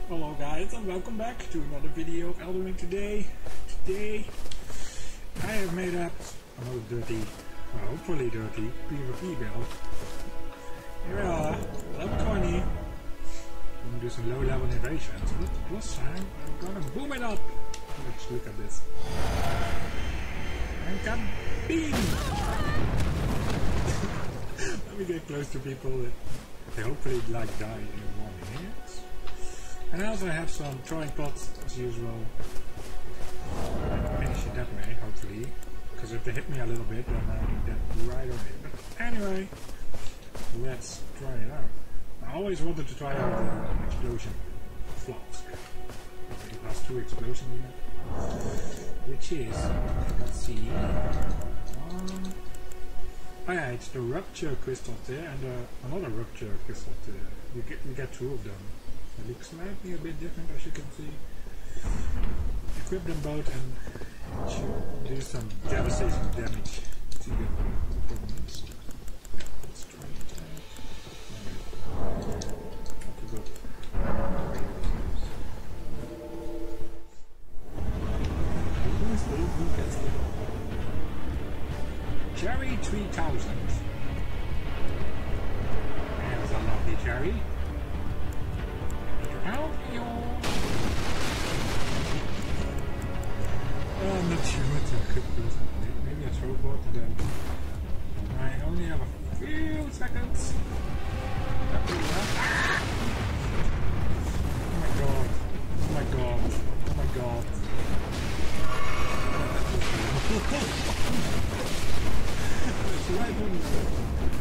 Hello guys and welcome back to another video of Elden Ring today. Today I have made up another dirty, well hopefully dirty, PvP build. Here we are, level 20. I'm gonna do some low level invasions, but plus I'm gonna boom it up. Let's look at this. And kaboom! Let me get close to people that they hopefully like die in 1 minute. And I also have some throwing pots as usual. Finish it that way, hopefully. Because if they hit me a little bit, then I need that right away. But anyway, let's try it out. I always wanted to try out the explosion flask. It has 2 explosions in it. Which is, let's see. Oh yeah, it's the rupture crystal there and another rupture crystal there. You get 2 of them. It looks slightly a bit different, as you can see. Equip them both and it should do some devastating damage to your opponents. Let's try it out. I forgot. Who gets it? Cherry 3000. There's a lovely cherry. I'm not sure what to cook this. Maybe a throw bot and then I only have a few seconds. Ah! Oh my god. Oh my god. Oh my god. It's right on there.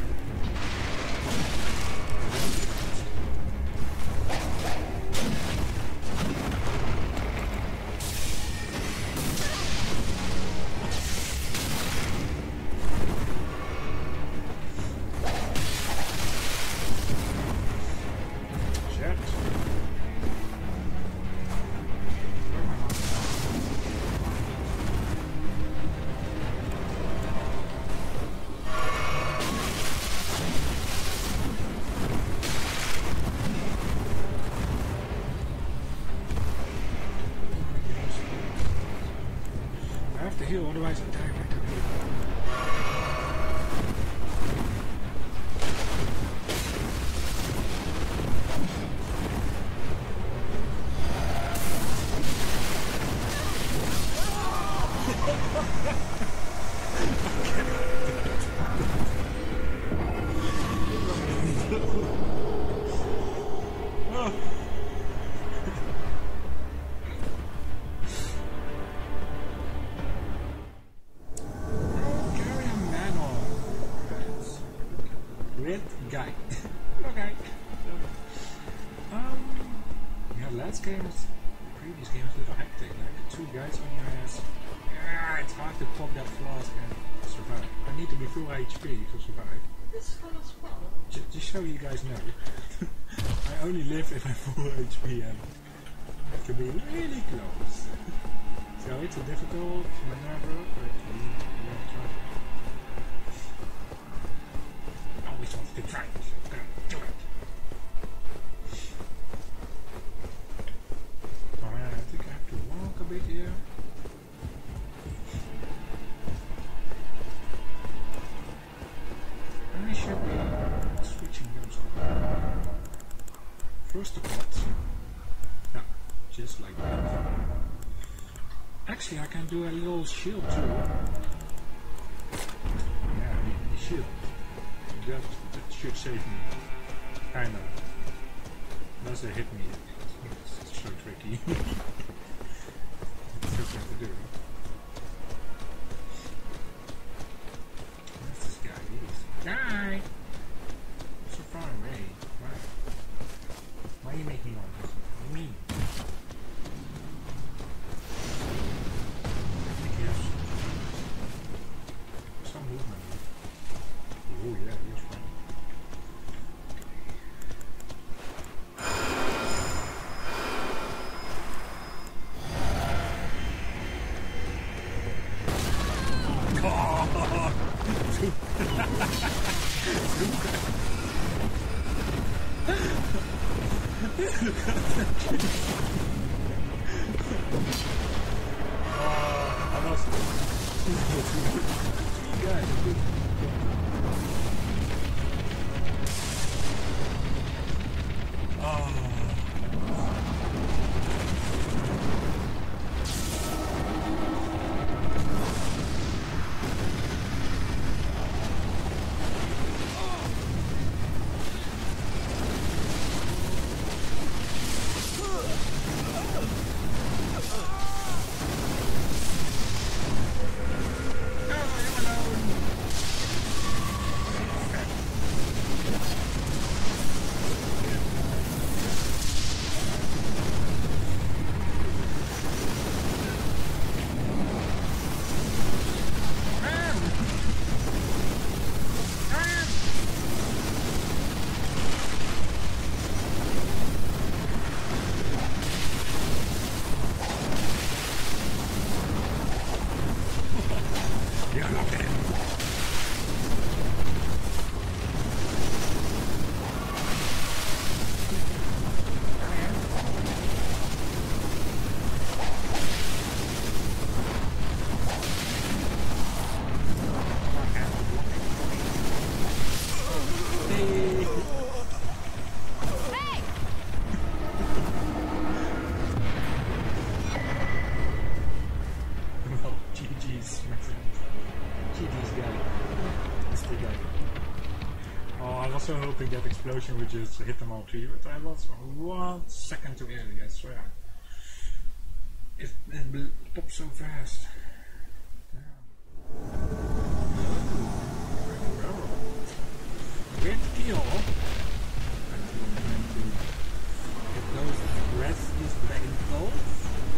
Otherwise I die right away. Guy. Okay. Yeah, last game was, the previous game was a little hectic, like 2 guys on your ass. Yeah, it's hard to pop that flask and survive. I need to be full HP to survive. This kind of spell. Just so you guys know. I only live if I'm full HP and I have to be really close. So it's a difficult maneuver, but we have to try it. Always wanted to try it. I'm gonna do it. Alright, I think I have to walk a bit here. I should be switching those on. First the pots. Yeah, just like that. Actually, I can do a little shield too. Yeah, the shield. That should save me. Kinda. Unless they hit me. It's so tricky. It's something to do. Where's this guy? Guy! So far away. Why are you making all this? What do you mean? I think he has some movement. Oh yeah, he is fine. I lost it. Three guys. Also hoping that explosion would just hit them all too, but I was 1 second too early, I swear. It popped so fast. Great kill! I'm going to get those rescues back in close.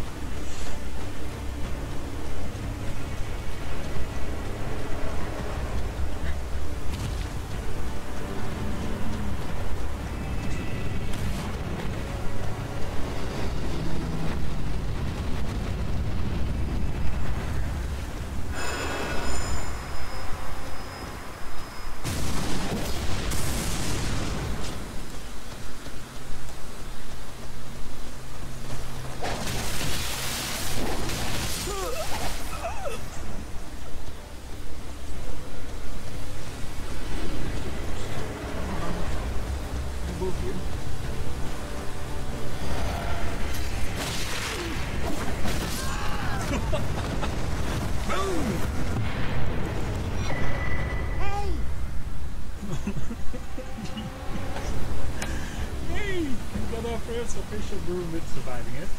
Official broom with surviving it.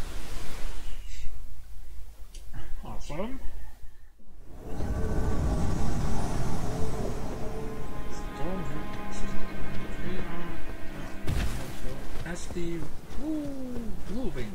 Awesome. As the moving.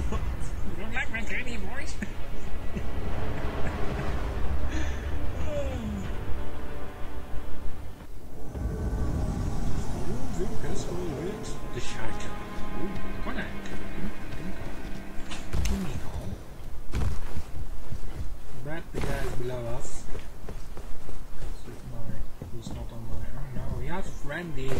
You don't like my tiny voice? The shelter. What a but the guys below us. Who's not on my. Oh no, we have friendlies.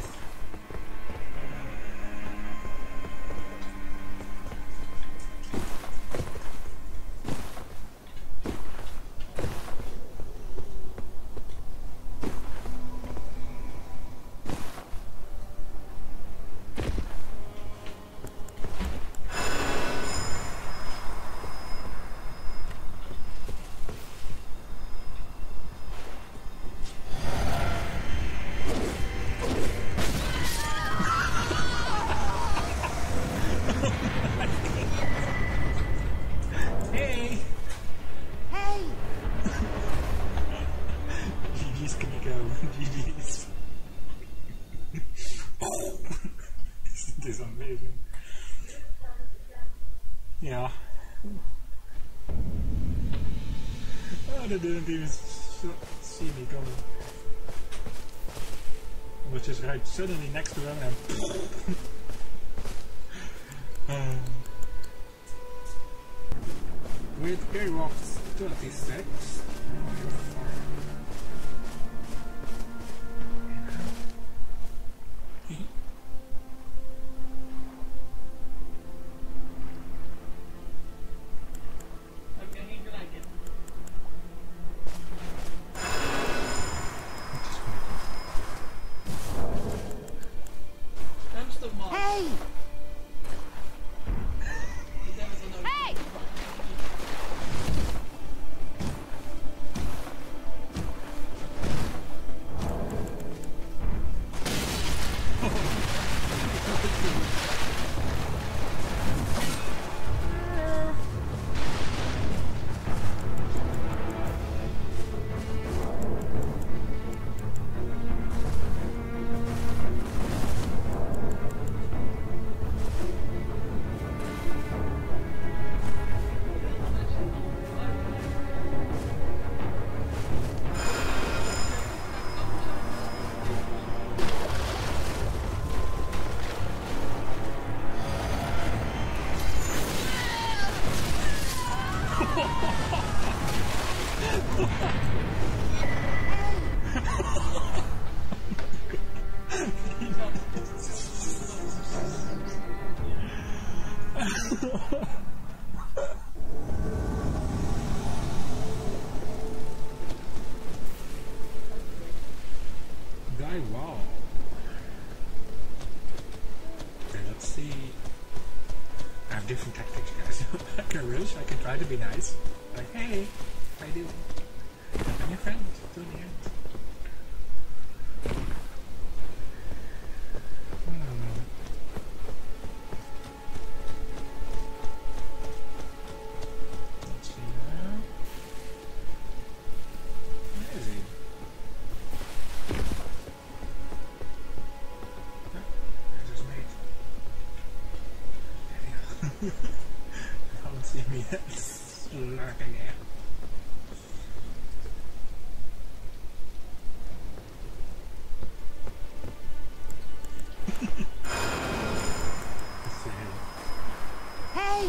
This is amazing. Yeah. Oh, they didn't even see me coming. I was just right suddenly next to them and with Airwalks 26. Hey! Hey! Die wow. Okay, let's see. I have different tactics, guys. I can rush, I can try to be nice. Like, hey, how you doing? I'm your friend, to the end. Let's see now. Where is he? There's his mate. Don't see me lurking here. Hey!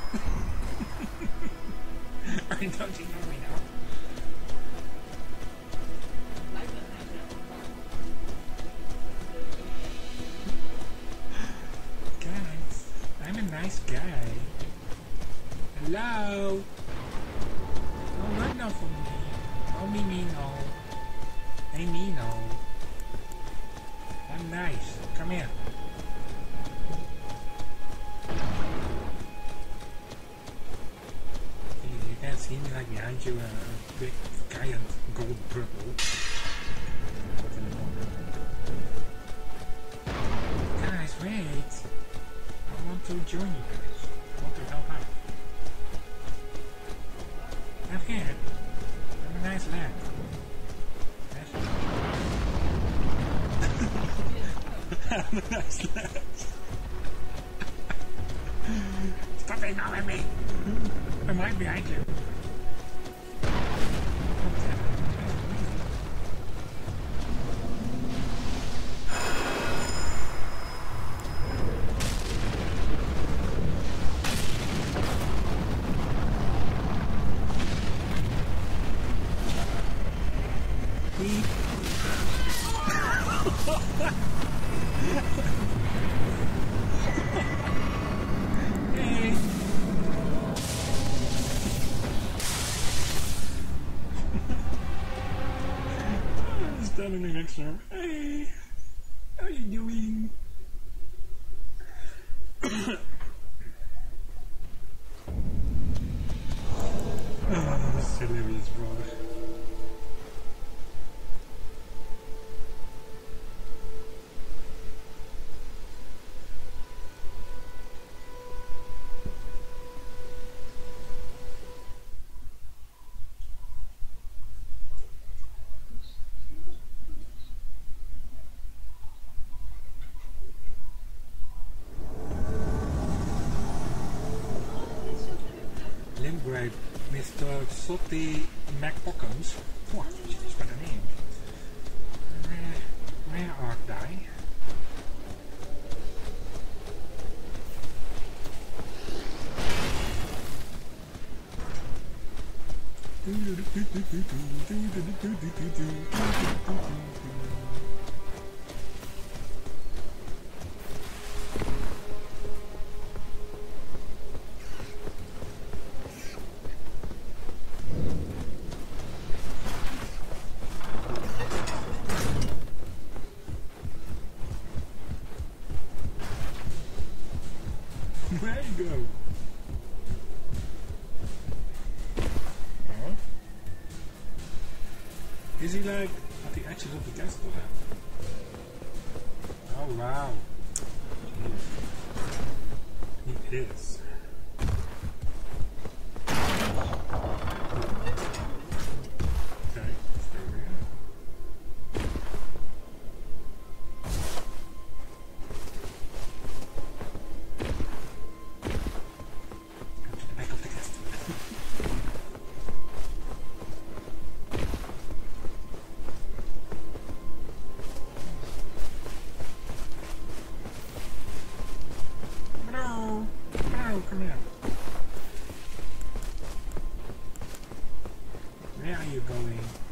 Don't you know me now? Guys, I'm a nice guy. Hello? Don't run off from me. Don't be mean, no. Ain't me, no. I'm nice. Come here. You can't see me like behind you, a big giant gold purple. Guys, wait. I want to join you guys. I want to help out. I'm here. I'm a nice lad. I'm a nice lad. Stop ignoring me! I'm right behind you. Hey. Standing next to him. Hey, how you doing? That's hilarious, bro. Limgrave, Mr. Soti McPockums. Oh, she's got a name. Where art thou? Where you go? Huh? Is he like at the edges of the castle then? Oh wow. Jeez. He is. Okay, stay over here. Come here. Where are you going?